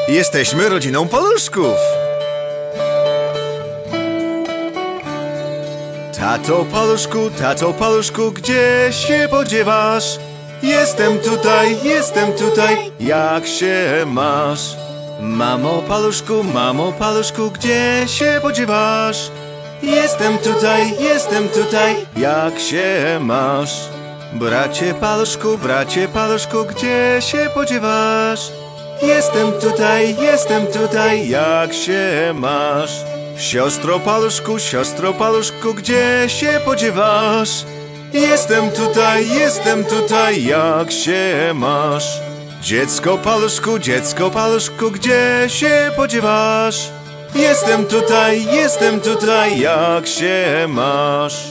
Jesteśmy rodziną paluszków. Tato paluszku, gdzie się podziewasz? Jestem tutaj, jak się masz? Mamo paluszku, gdzie się podziewasz? Jestem tutaj, jak się masz? Bracie paluszku, gdzie się podziewasz? Jestem tutaj, jak się masz? Siostro paluszku, gdzie się podziewasz? Jestem tutaj, jak się masz? Dziecko paluszku, gdzie się podziewasz? Jestem tutaj, jak się masz?